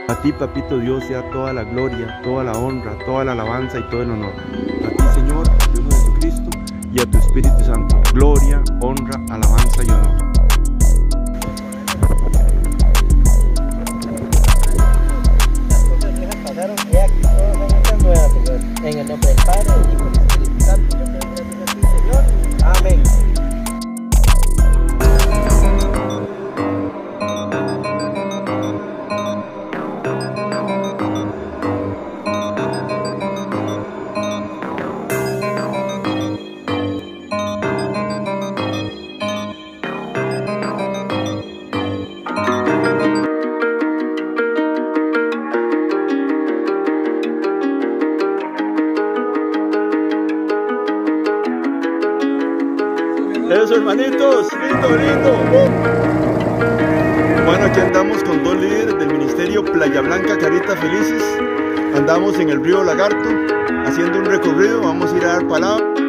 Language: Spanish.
A ti, papito Dios, sea toda la gloria, toda la honra, toda la alabanza y todo el honor. A ti, Señor, Dios de Jesucristo, y a tu Espíritu Santo. Gloria, honra, alabanza y honor. Las cosas viejas pasaron y aquí todas son hechas nuevas, Señor. En el nombre del Padre, del Hijo y del Espíritu Santo, yo te doy gracias a ti, Señor. Amén. Eso, hermanitos, lindo. Bueno, aquí andamos con dos líderes del ministerio Playa Blanca Caritas Felices. Andamos en el río Lagarto haciendo un recorrido, vamos a ir a dar palabra.